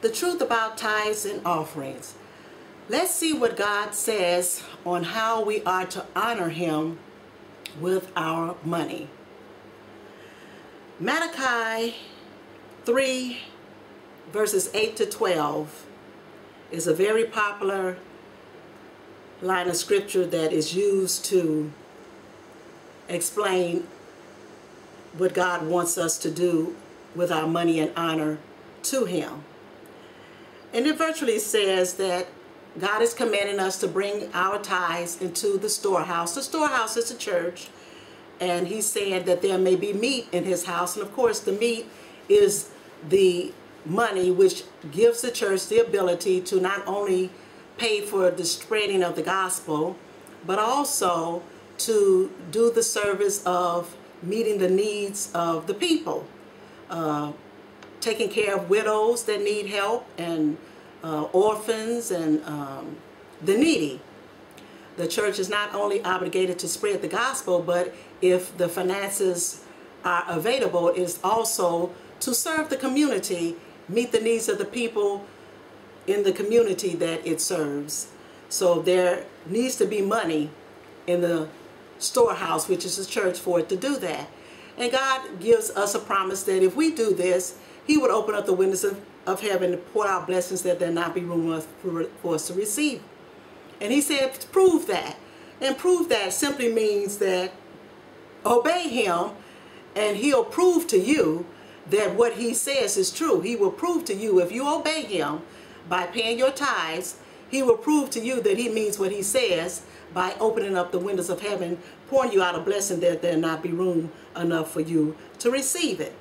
the truth about tithes and offerings. Let's see what God says on how we are to honor Him with our money. Malachi 3 verses 8 to 12 is a very popular line of scripture that is used to explain what God wants us to do with our money and honor to Him. And it virtually says that God is commanding us to bring our tithes into the storehouse. The storehouse is the church, and He's saying that there may be meat in His house. And of course, the meat is the money which gives the church the ability to not only pay for the spreading of the gospel, but also to do the service of meeting the needs of the people, taking care of widows that need help, and orphans, and the needy. The church is not only obligated to spread the gospel, but if the finances are available, is also to serve the community, meet the needs of the people in the community that it serves. So there needs to be money in the storehouse, which is the church, for it to do that. And God gives us a promise that if we do this, He would open up the windows of heaven to pour out blessings that there not be room for us to receive. And He said, prove that. And prove that simply means that obey Him, and He'll prove to you that what He says is true. He will prove to you, if you obey Him by paying your tithes, He will prove to you that He means what He says by opening up the windows of heaven, pouring you out a blessing that there not be room enough for you to receive it.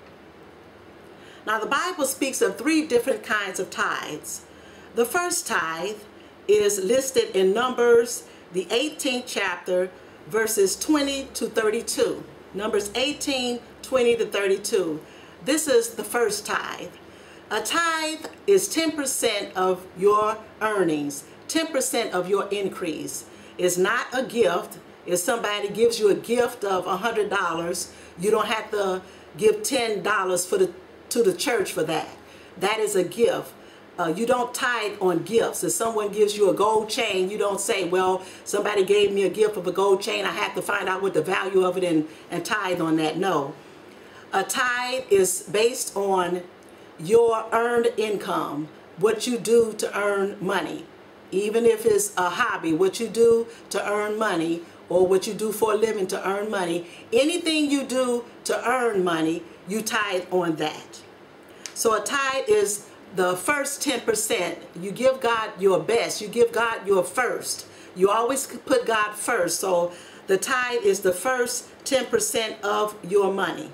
Now, the Bible speaks of 3 different kinds of tithes. The first tithe is listed in Numbers, the 18th chapter, verses 20 to 32. Numbers 18, 20 to 32. This is the first tithe. A tithe is 10% of your earnings, 10% of your increase. It's not a gift. If somebody gives you a gift of $100, you don't have to give $10 to the church for that. That is a gift. You don't tithe on gifts. If someone gives you a gold chain, you don't say, well, somebody gave me a gift of a gold chain, I have to find out what the value of it and tithe on that. No. A tithe is based on your earned income, what you do to earn money. Even if it's a hobby, what you do to earn money, or what you do for a living to earn money, anything you do to earn money, you tithe on that. So a tithe is the first 10%. You give God your best. You give God your first. You always put God first. So the tithe is the first 10% of your money.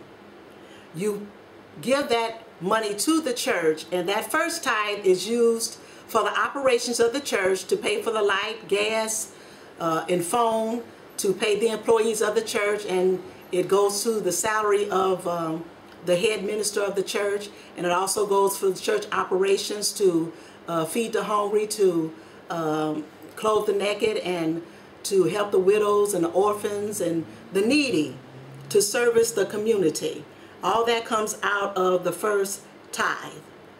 You give that money to the church, and that first tithe is used for the operations of the church, to pay for the light, gas, and phone, to pay the employees of the church, and it goes to the salary of the head minister of the church, and it also goes for the church operations, to feed the hungry, to clothe the naked, and to help the widows and the orphans and the needy, to service the community. All that comes out of the first tithe.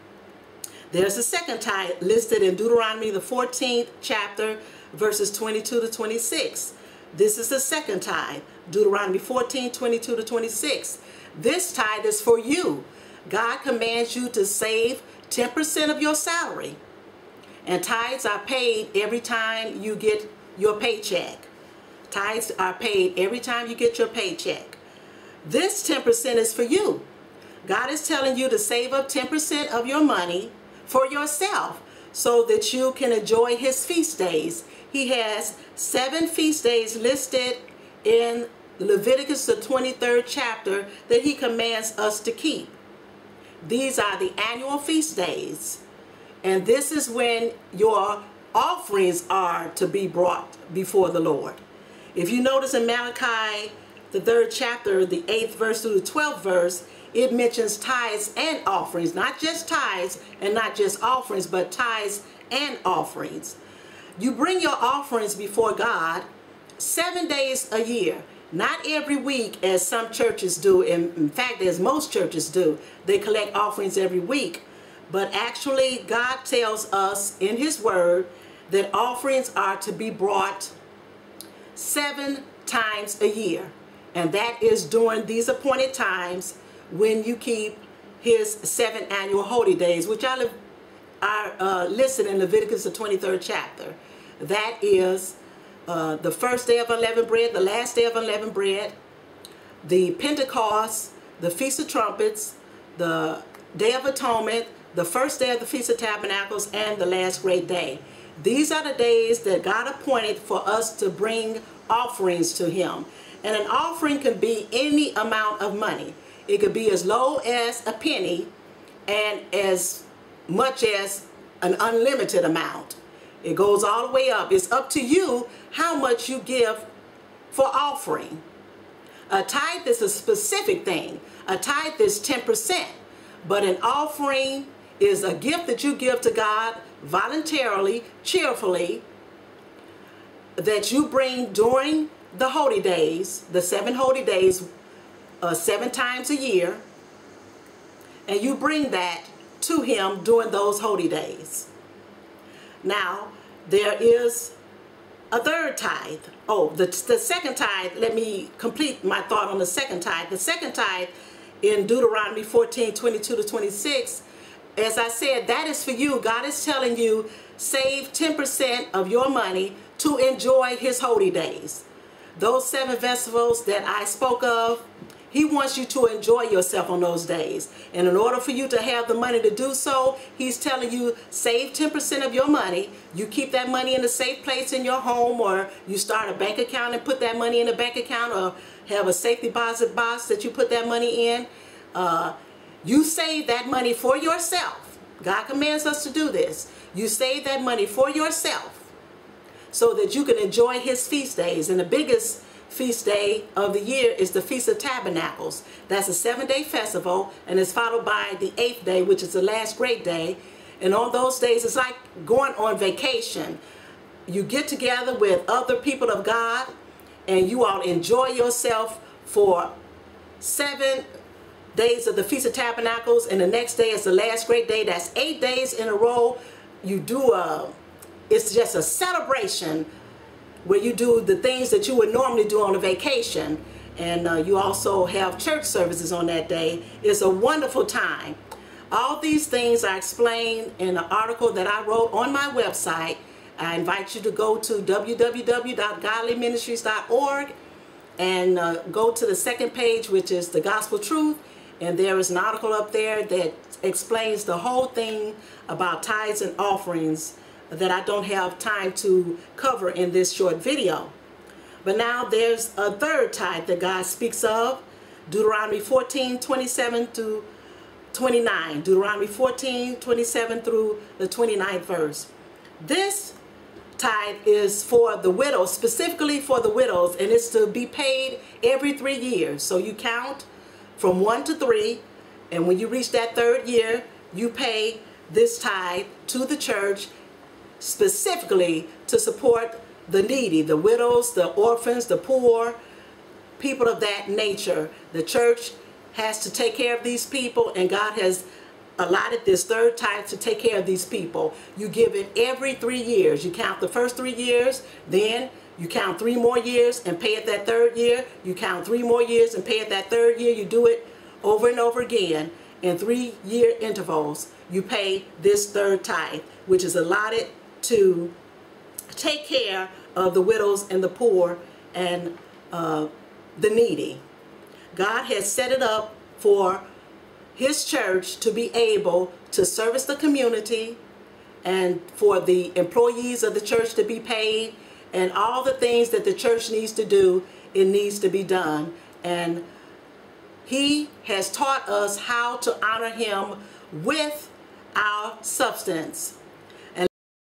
There's a second tithe listed in Deuteronomy, the 14th chapter, verses 22 to 26. This is the second tithe, Deuteronomy 14, 22 to 26. This tithe is for you. God commands you to save 10% of your salary. And tithes are paid every time you get your paycheck. Tithes are paid every time you get your paycheck. This 10% is for you. God is telling you to save up 10% of your money for yourself so that you can enjoy His feast days. He has 7 feast days listed in Leviticus, the 23rd chapter, that He commands us to keep. These are the annual feast days. And this is when your offerings are to be brought before the Lord. If you notice in Malachi, the 3rd chapter, the 8th verse through the 12th verse, it mentions tithes and offerings. Not just tithes and not just offerings, but tithes and offerings. You bring your offerings before God 7 days a year. Not every week, as some churches do. In fact, as most churches do. They collect offerings every week. But actually, God tells us in his word that offerings are to be brought 7 times a year. And that is during these appointed times when you keep his 7 annual holy days, which are listed in Leviticus, the 23rd chapter. That is the first day of unleavened bread, the last day of unleavened bread, the Pentecost, the Feast of Trumpets, the Day of Atonement, the first day of the Feast of Tabernacles, and the last great day. These are the days that God appointed for us to bring offerings to him. And an offering can be any amount of money. It could be as low as a penny and as much as an unlimited amount. It goes all the way up. It's up to you how much you give for offering. A tithe is a specific thing. A tithe is 10%. But an offering is a gift that you give to God voluntarily, cheerfully, that you bring during the holy days, the 7 holy days, 7 times a year, and you bring that to him during those holy days. Now, there is a third tithe. Oh, the second tithe, let me complete my thought on the second tithe. The second tithe in Deuteronomy 14:22-26, as I said, that is for you. God is telling you, save 10% of your money to enjoy his holy days. Those 7 festivals that I spoke of, he wants you to enjoy yourself on those days. And in order for you to have the money to do so, he's telling you, save 10% of your money. You keep that money in a safe place in your home, or you start a bank account and put that money in a bank account, or have a safe deposit box that you put that money in. You save that money for yourself. God commands us to do this. You save that money for yourself so that you can enjoy his feast days. And the biggest feast day of the year is the Feast of Tabernacles. That's a 7-day festival, and it's followed by the 8th day, which is the last great day. And on those days, it's like going on vacation. You get together with other people of God, and you all enjoy yourself for 7 days of the Feast of Tabernacles, and the next day is the last great day. That's 8 days in a row. You do it's just a celebration where you do the things that you would normally do on a vacation, and you also have church services on that day. It's a wonderful time. All these things are explained in an article that I wrote on my website. I invite you to go to www.godlyministries.org and go to the second page, which is the Gospel Truth, and there is an article up there that explains the whole thing about tithes and offerings that I don't have time to cover in this short video. But now there's a third tithe that God speaks of, Deuteronomy 14:27-29. Deuteronomy 14:27 through the 29th verse. This tithe is for the widows, specifically for the widows, and it's to be paid every 3 years. So you count from 1 to 3, and when you reach that 3rd year, you pay this tithe to the church, specifically to support the needy, the widows, the orphans, the poor, people of that nature. The church has to take care of these people, and God has allotted this third tithe to take care of these people. You give it every 3 years. You count the first 3 years, then you count 3 more years and pay it that 3rd year. You count 3 more years and pay it that 3rd year. You do it over and over again in 3-year intervals. You pay this third tithe, which is allotted to take care of the widows and the poor and the needy. God has set it up for his church to be able to service the community, and for the employees of the church to be paid, and all the things that the church needs to do, it needs to be done. And he has taught us how to honor him with our substance.